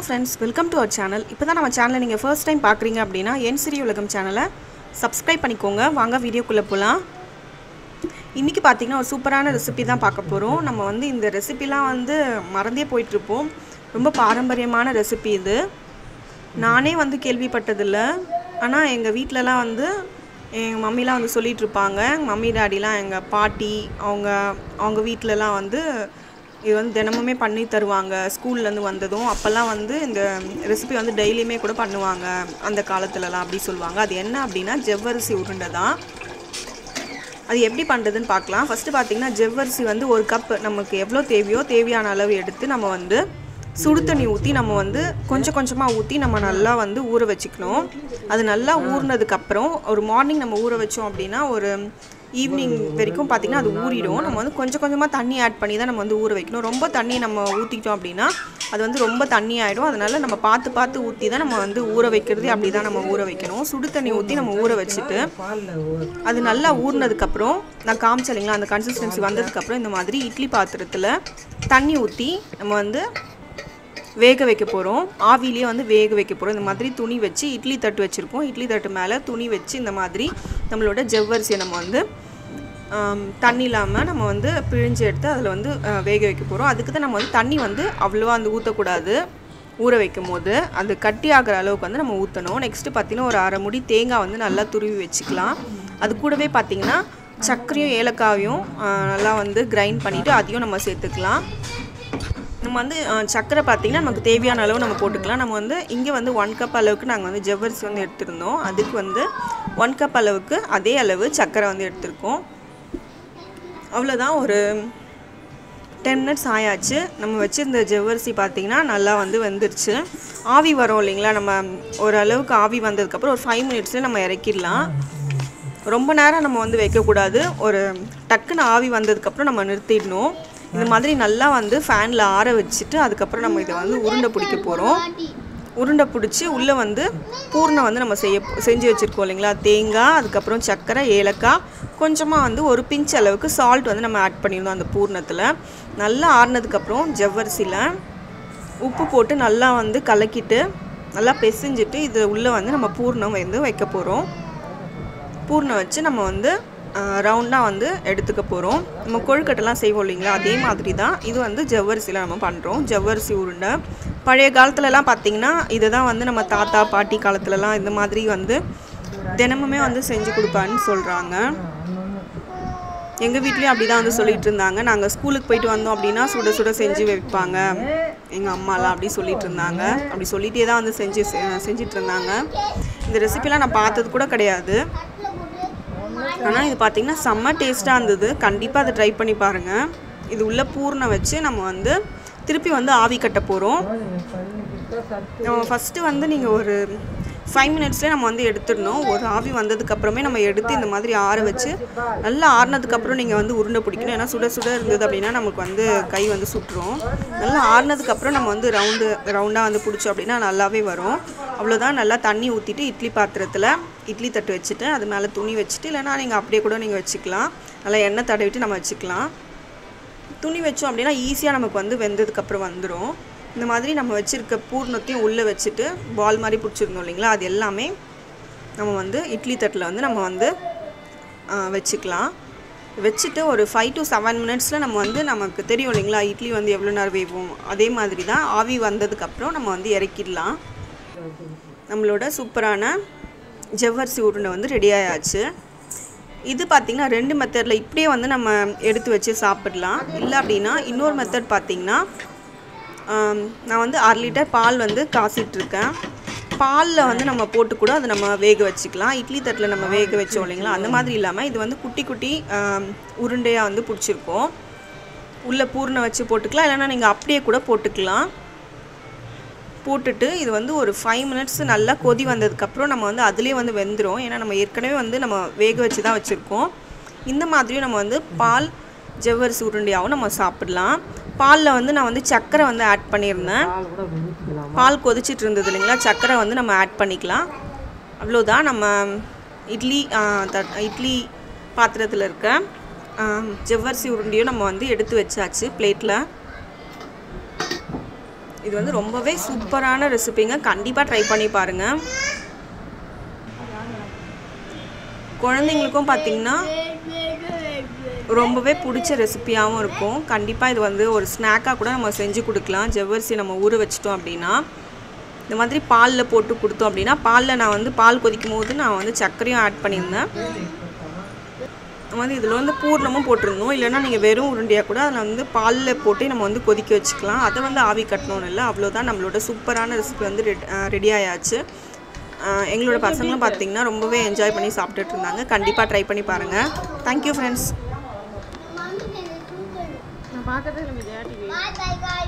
friends, welcome to our channel. இப்போதான் நம்ம சேனலை நீங்க first time பார்க்கறீங்க அப்படினா yensiriyaulagam சேனலை subscribe பண்ணிக்கோங்க. வாங்க வீடியோக்குள்ள போலாம். இன்னைக்கு பாத்தீங்கன்னா ஒரு சூப்பரான ரெசிபி தான் பார்க்க போறோம். நம்ம வந்து இந்த ரெசிபிலாம் வந்து மறந்தே போயிட்டு இருப்போம். ரொம்ப பாரம்பரியமான ரெசிபி இது. நானே வந்து கேள்விப்பட்டது இல்ல. ஆனா எங்க வீட்லலாம் வந்து எங்க மம்மிலாம் வந்து சொல்லிட்டு இருப்பாங்க. மம்மி டாடிலாம் எங்க பாட்டி அவங்க வீட்லலாம் வந்து இது வந்து தினமுமே பண்ணி தருவாங்க. ஸ்கூல்ல இருந்து வந்ததும் அப்பலாம் வந்து இந்த ரெசிபி வந்து டெய்லியுமே கூட பண்ணுவாங்க. அந்த காலத்துலலாம் அப்படி சொல்வாங்க. அது என்ன அப்படினா ஜவ்வரிசி உருண்டை தான். அது எப்படி பண்றதுன்னு பார்க்கலாம். ஃபர்ஸ்ட் பாத்தீங்கன்னா ஜவ்வரிசி வந்து 1 கப் நமக்கு எவ்வளவு தேவையோ தேவையான அளவு எடுத்து நம்ம வந்து சுடு தண்ணி ஊத்தி நம்ம வந்து கொஞ்சம் கொஞ்சமா ஊத்தி நம்ம நல்லா வந்து ஊற வெச்சுக்கணும். அது நல்லா ஊறினதுக்கு அப்புறம் ஒரு மார்னிங் நம்ம ஊற வெச்சோம் அப்படினா ஒரு ஈவினிங் வரைக்கும் பாத்தீங்கன்னா அது ஊறிடும். நம்ம வந்து கொஞ்சம் கொஞ்சமா தண்ணி ஆட் பண்ணி தான் நம்ம வந்து ஊற வைக்கணும். ரொம்ப தண்ணி நம்ம ஊத்திட்டோம் அப்படினா அது வந்து ரொம்ப தண்ணி ஆயிடும். அதனால நம்ம பார்த்து ஊத்தி தான் நம்ம வந்து ஊற வைக்கிறது. அப்படி தான் நம்ம ஊற வைக்கணும். சுடு தண்ணி ஊத்தி நம்ம ஊற வச்சிட்டு அது நல்லா ஊறினதுக்கு அப்புறம் நான் காமிச்சேன்ல அந்த கன்சிஸ்டன்சி வந்ததுக்கு அப்புறம் இந்த மாதிரி இட்லி பாத்திரத்துல தண்ணி ஊத்தி நம்ம வந்து வேக வைக்க போறோம். ஆவியிலே வந்து வேக வைக்க போறோம். இந்த மாதிரி துணி வச்சு இட்லி தட்டு வச்சிருக்கோம். இட்லி தட்டு மேல துணி வச்சு இந்த மாதிரி நம்மளோட ஜவ்வரிசியை நம்ம வந்து தண்ணி இல்லாம நம்ம வந்து பிழிஞ்சு எடுத்து அதுல வந்து வேக வைக்க போறோம். அதுக்கு தான் நம்ம வந்து தண்ணி வந்து அவ்வளவா வந்து ஊத்த கூடாது. ஊற வைக்கும்போது அது கட்டி ஆகுற அளவுக்கு வந்து நம்ம ஊத்தணும். நெக்ஸ்ட் பாத்தீங்கன்னா ஒரு அரை முடி தேங்காய் வந்து நல்லா துருவி வச்சுக்கலாம். அது கூடவே பாத்தீங்கன்னா சர்க்கரையும் ஏலக்காயும் நல்லா வந்து கிரைண்ட் பண்ணிட்டு அதையும் நம்ம சேர்த்துக்கலாம். நம்ம வந்து சக்கரை பாத்தீங்கன்னா நமக்கு தேவையான அளவு நம்ம போட்டுக்கலாம். நம்ம வந்து இங்க வந்து 1 கப் அளவுக்கு நாங்க வந்து ஜவ்வரிசி வந்து எடுத்துறோம். அதுக்கு வந்து 1 கப் அளவுக்கு அதே அளவு சக்கரை வந்து எடுத்துறோம். அவ்வளவுதான். ஒரு 10 minutes ஆயாச்சு. நம்ம வச்சிருந்த ஜவ்வரிசி பாத்தீங்கன்னா நல்லா வந்து வெந்துருச்சு. ஆவி வரும் இல்லீங்களா? நம்ம ஒரு அளவுக்கு ஆவி வந்ததுக்கு அப்புறம் ஒரு 5 minutesல நம்ம இறக்கிடலாம். ரொம்ப நேரம் நம்ம வந்து வைக்க கூடாது. ஒரு டக்குன ஆவி வந்ததுக்கு அப்புறம் நம்ம நிறுத்திடணும். இந்த மாதிரி நல்லா வந்து ஃபேன்ல ஆற வச்சிட்டு அதுக்கு அப்புறம் நம்ம இத வந்து உருண்டை பிடிக்க போறோம். உருண்டை பிடிச்சி உள்ள வந்து பூர்ணம் வந்து நம்ம செஞ்சு வச்சிருக்கோம் இல்லீங்களா? தேங்காய், அதுக்கு அப்புறம் சக்கரை, ஏலக்காய், கொஞ்சமா வந்து ஒரு பிஞ்ச் அளவுக்கு சால்ட் வந்து நம்ம ஆட் பண்ணிருந்தோம் அந்த பூர்ணத்துல. நல்லா ஆறுனதுக்கு அப்புறம் ஜவ்வரிசில உப்பு போட்டு நல்லா வந்து கலக்கிட்டு நல்லா பிசைஞ்சிட்டு இது உள்ள வந்து நம்ம பூர்ணம் வந்து வைக்க போறோம். பூர்ணம் வச்சு நம்ம வந்து ரவுண்டா வந்து எடுத்துக்க போறோம். நம்ம கொழுக்கட்டெல்லாம் செய்வோம் இல்லீங்களா? அதே மாதிரி தான் இது வந்து ஜவ்வரிசில நம்ம பண்றோம். ஜவ்வரிசி உருண்டை. பழைய காலத்துல எல்லாம் பாத்தீங்கன்னா இத தான் வந்து நம்ம தாத்தா பாட்டி காலத்துல எல்லாம் இந்த மாதிரி வந்து தினமுமே வந்து செஞ்சு கொடுப்பான்னு சொல்றாங்க. எங்க வீட்லயே அப்படி தான் வந்து சொல்லிட்டு இருந்தாங்க. நாங்க ஸ்கூலுக்கு போயிட்டு வந்தோம் அப்படினா சுட சுட செஞ்சு வைப்பாங்க எங்க அம்மாலாம் அப்படி சொல்லிட்டு இருந்தாங்க. அப்படி சொல்லிட்டே தான் வந்து செஞ்சிட்டு இருந்தாங்க. இந்த ரெசிபிலாம் நான் பார்த்தது கூட கிடையாது. ஆனா இது பாத்தீங்கன்னா செம்ம டேஸ்டா இருந்தது. கண்டிப்பா அதை ட்ரை பண்ணி பாருங்க. இது உள்ள பூர்ணம் வச்சு நம்ம வந்து திருப்பி வந்து ஆவி கட்ட போறோம். நம்ம ஃபர்ஸ்ட் வந்து நீங்க ஒரு 5 minutesல நம்ம வந்து எடுத்துறணும். ஒரு ஆவி வந்ததுக்கு அப்புறமே நம்ம எடுத்து இந்த மாதிரி ஆற வச்சு நல்லா ஆறுனதுக்கு அப்புறம் நீங்க வந்து உருண்டை பிடிக்கணும். ஏன்னா சுட சுட இருந்தது அப்படினா நமக்கு வந்து கை வந்து சுட்டுரும். நல்லா ஆறுனதுக்கு அப்புறம் நம்ம வந்து ரவுண்டா வந்து பிடிச்சோம் அப்படினா நல்லாவே வரும். அவ்வளவுதான். நல்லா தண்ணி ஊத்திட்டு இட்லி பாத்திரத்துல இட்லி தட்டு வச்சிட்டு அது மேல துணி வச்சிட்டு இல்லனா நீங்க அப்படியே கூட நீங்க வச்சுக்கலாம். நல்லா எண்ணெய் தடவிட்டு நம்ம வச்சுக்கலாம். துணி வெச்சோம் அப்படினா ஈஸியா நமக்கு வந்து வெந்ததுக்கு அப்புறம் வந்துரும். இந்த மாதிரி நம்ம வச்சிருக்க பூர்ணத்தையும் உள்ள வச்சிட்டு பால் மாதிரி புடிச்சிருந்தோம் இல்லீங்களா? அது எல்லாமே நம்ம வந்து இட்லி தட்டுல வந்து நம்ம வந்து வெச்சுக்கலாம். வெச்சிட்டு ஒரு 5 to 7 minutesல நம்ம வந்து நமக்கு தெரியும் இல்லீங்களா? இட்லி வந்து எவ்வளவு நேரம் வேகும். அதே மாதிரி தான் ஆவி வந்ததுக்கு அப்புறம் நம்ம வந்து இறக்கிடலாம். நம்மளோட சூப்பரான ஜவ்வரிசி உருண்டை வந்து ரெடி ஆயாச்சு. இது பாத்தீங்கன்னா 2 மெத்தட்ல இப்படியே வந்து நம்ம எடுத்து வச்சு சாப்பிடலாம். இல்ல அப்படினா இன்னொரு மெத்தட் பாத்தீங்கன்னா நான் வந்து 1/2 லிட்டர் பால் வந்து காசிட்டு இருக்கேன். பால்ல வந்து நம்ம போட்டு கூட அதை நம்ம வேக வச்சுக்கலாம். இட்லி தட்டுல நம்ம வேக வச்சோம் இல்லீங்களா? அந்த மாதிரி இல்லாம இது வந்து குட்டி குட்டி உருண்டையா வந்து புடிச்சிருக்கோம். உள்ள பூர்ணம் வச்சு போட்டுக்கலாம். இல்லனா நீங்க அப்படியே கூட போட்டுக்கலாம். போட்டுட்டு இது வந்து ஒரு 5 minutes நல்லா கொதி வந்ததுக்கு அப்புறம் நம்ம வந்து அதிலே வந்து வெந்துரும். ஏன்னா நம்ம ஏற்கனவே வந்து நம்ம வேக வச்சு தான் வச்சிருக்கோம். இந்த மாதிரியும் நம்ம வந்து பால் ஜவ்வரிசி உருண்டையாவும் நம்ம சாப்பிடலாம். பால்ல வந்து நான் வந்து சக்கரை வந்து ஆட் பண்ணியிருந்தேன். பால் கொதிச்சிட்டு இருந்தது இல்லைங்களா? சக்கரை வந்து நம்ம ஆட் பண்ணிக்கலாம். அவ்வளவுதான். நம்ம இட்லி பாத்திரத்துல இருக்க ஜவ்வரிசி உருண்டையும் நம்ம வந்து எடுத்து வச்சாச்சு பிளேட்ல. இது வந்து ரொம்பவே சூப்பரான ரெசிபிங்க. கண்டிப்பாக ட்ரை பண்ணி பாருங்கள். குழந்தைங்களுக்கும் பார்த்திங்கன்னா ரொம்பவே பிடிச்ச ரெசிபியாகவும் இருக்கும். கண்டிப்பாக இது வந்து ஒரு ஸ்நாக்காக கூட நம்ம செஞ்சு கொடுக்கலாம். ஜவ்வரிசி நம்ம ஊற வச்சிட்டோம் அப்படின்னா இந்த மாதிரி பாலில் போட்டு கொடுத்தோம் அப்படின்னா, பாலில் நான் வந்து பால் கொதிக்கும் போது நான் வந்து சர்க்கரையும் ஆட் பண்ணியிருந்தேன். வந்து இதில் வந்து பூர்ணமும் போட்டிருந்தோம். இல்லைனா நீங்கள் வெறும் உருண்டையாக கூட அதில் வந்து பாலில் போட்டு நம்ம வந்து கொதிக்க வச்சுக்கலாம். அதை வந்து ஆவி கட்டணும்னு இல்லை. அவ்வளோதான், நம்மளோட சூப்பரான ரெசிபி வந்து ரெடி ஆயாச்சு. எங்களோட பசங்களும் பார்த்திங்கன்னா ரொம்பவே என்ஜாய் பண்ணி சாப்பிட்டுட்டு இருந்தாங்க. கண்டிப்பாக ட்ரை பண்ணி பாருங்கள். Thank you friends. நான் பார்க்கறதே